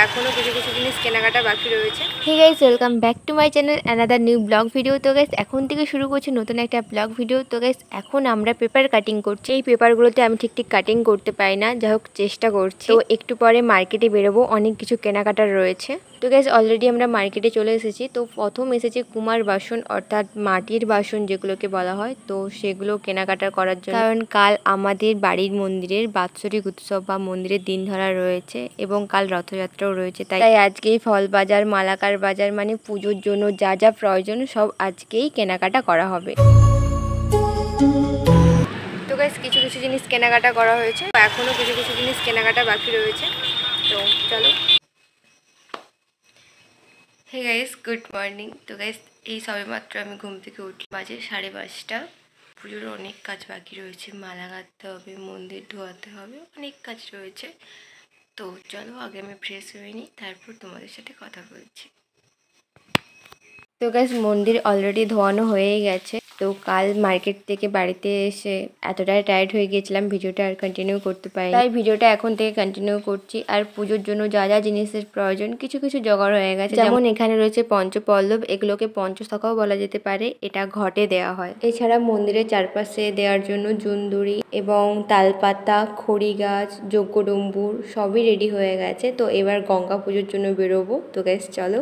এখনো কিছু কিছু জিনিস কেনাকাটা বাকি রয়েছে। Hey guys, welcome back to my channel another new blog video. তো গাইস এখন থেকে শুরু করছি নতুন একটা ব্লগ ভিডিও। তো গাইস এখন আমরা পেপার কাটিং করছি। এই পেপারগুলোতে আমি ঠিক কাটিং করতে পারি না, যাই হোক চেষ্টা করছি। তো একটু পরে মার্কেটে বেরোবো, অনেক কিছু কেনাকাটার রয়েছে। তো গাইস অলরেডি আমরা মার্কেটে চলে এসেছি। তো প্রথম এসেছি কুমার বাসন, অর্থাৎ মাটির বাসন যেগুলোকে বলা হয়, তো সেগুলো কেনাকাটা করার জন্য। কারণ কাল আমাদের বাড়ির মন্দিরের বাৎসরিক উৎসব বা মন্দিরের দিন ধরা রয়েছে এবং কাল রথযাত্রাও রয়েছে। তাই আজকেই ফল বাজার, মালাকার বাজার, মানে পুজোর জন্য যা যা প্রয়োজন সব আজকেই কেনাকাটা করা হবে। তো গাইস কিছু কিছু জিনিস কেনাকাটা করা হয়েছে, এখনো কিছু কিছু জিনিস কেনাকাটা বাকি রয়েছে। তো চলো। Hey guys, good morning. তো গাইস এই সবে মাত্র আমি ঘুম থেকে উঠি, বাজে 5:30। পুজোর অনেক কাজ বাকি রয়েছে, মালা গাঁথতে হবে, মন্দির ধোয়াতে হবে, অনেক কাজ রয়েছে। তো চলো আগে আমি ফ্রেশ হয়ে নিই, তারপর তোমাদের সাথে কথা বলছি। তো গাইস মন্দির অলরেডি ধোয়ানো হয়েই গেছে। তো কাল মার্কেট থেকে বাড়িতে এসে এতটাই টায়ার্ড হয়ে গিয়েছিলাম, ভিডিওটা আর কন্টিনিউ করতে পারি, তাই ভিডিওটা এখন থেকে কন্টিনিউ করছি। আর পুজোর জন্য যা যা জিনিসের প্রয়োজন কিছু কিছু জোগাড় হয়ে গেছে। যেমন এখানে রয়েছে পঞ্চপল্লব, এগুলোকে পঞ্চশাখাও বলা যেতে পারে, এটা ঘটে দেওয়া হয়। এছাড়া মন্দিরের চারপাশে দেওয়ার জন্য জুনদুরি এবং তালপাতা, খড়ি গাছ, যজ্ঞডম্বুর সবই রেডি হয়ে গেছে। তো এবার গঙ্গা পুজোর জন্য বেরোবো। তো গাইস চলো।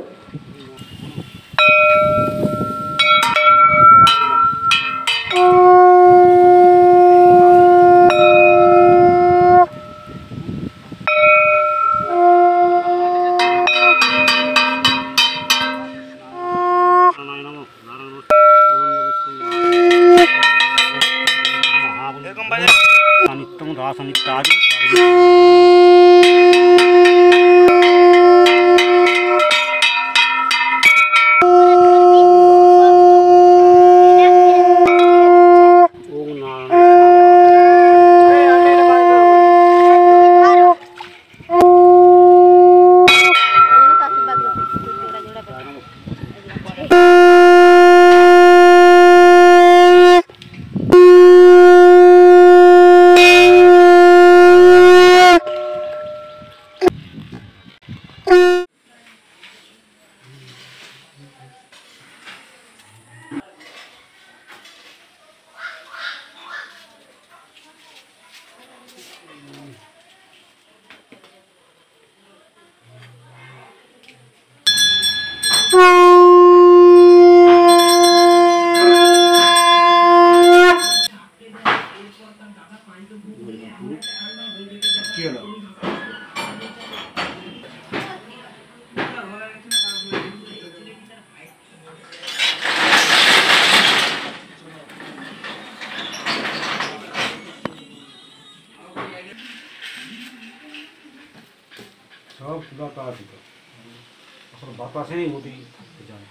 সব সুদা তারা দিত, এখন বাতাসেই নদী থাকতে যায়।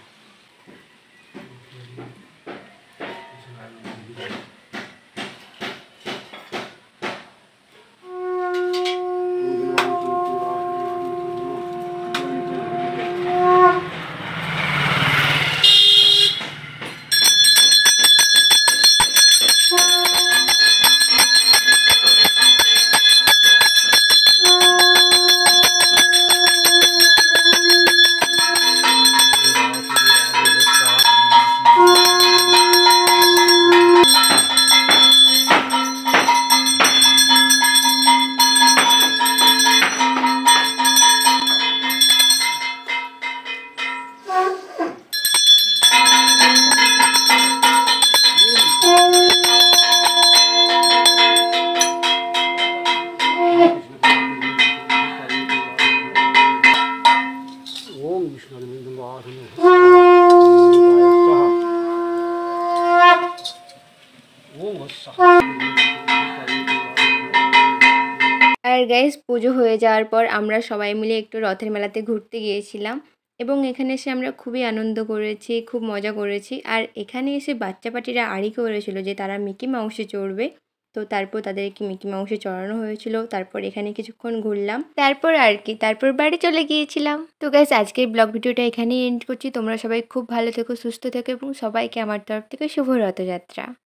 আর গাইস পুজো হয়ে যাওয়ার পর আমরা সবাই মিলে একটু রথের মেলাতে ঘুরতে গিয়েছিলাম এবং এখানে এসে আমরা খুবই আনন্দ করেছি, খুব মজা করেছি। আর এখানে এসে বাচ্চা পাটিরা আড়ি করেছিল যে তারা মিকি মাউসে চড়বে। তো তারপর তাদেরকে মিকি মাউসে চড়ানো হয়েছিল। তারপর এখানে কিছুক্ষণ ঘুরলাম, তারপর বাড়ি চলে গিয়েছিলাম। তো গাইস আজকের ব্লগ ভিডিওটা এখানেই এন্ড করছি। তোমরা সবাই খুব ভালো থেকো, সুস্থ থেকো এবং সবাইকে আমার তরফ থেকে শুভ রথযাত্রা।